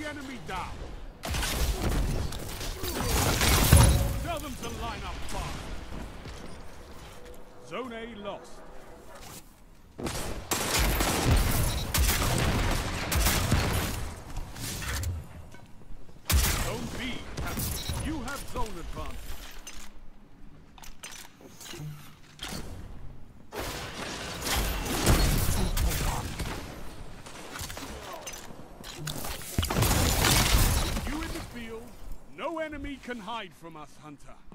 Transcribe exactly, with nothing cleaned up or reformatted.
enemy down. Tell them to line up fast. Zone A lost. Zone B captured. You have zone advantage. You in the field. No enemy can hide from us, Hunter.